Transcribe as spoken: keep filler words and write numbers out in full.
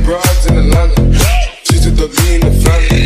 broads in Atlanta. She took the lean in the family.